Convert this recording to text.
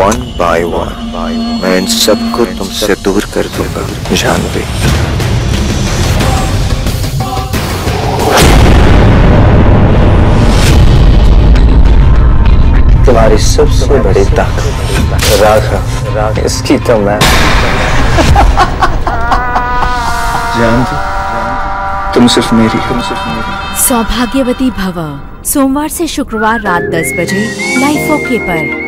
One by one मैं इन सबको तुमसे दूर कर दूंगा जानवी। तुम्हारी सबसे बड़ी ताकत राघव, इसकी तो मैं जानवी, तुम सिर्फ मेरी हो। सौभाग्यवती भव सोमवार से शुक्रवार रात 10 बजे लाइफ ओके पर।